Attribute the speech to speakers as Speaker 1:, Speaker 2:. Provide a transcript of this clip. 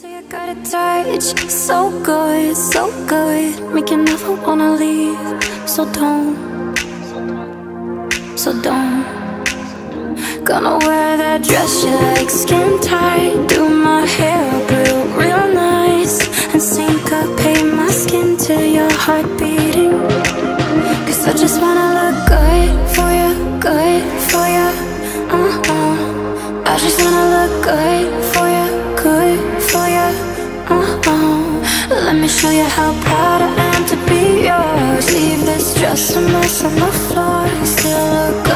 Speaker 1: say I got a touch, so good, so good, make you never wanna leave. So don't, so don't. Gonna wear that dress you like, skin tight, do my hair up real nice, and syncopate my skin to your heart beating. Cause I just wanna look good for you, good for you. I just wanna look good for you, good for you. Let me show you how proud I am to be yours. Leave this dress a mess on the floor, still look good.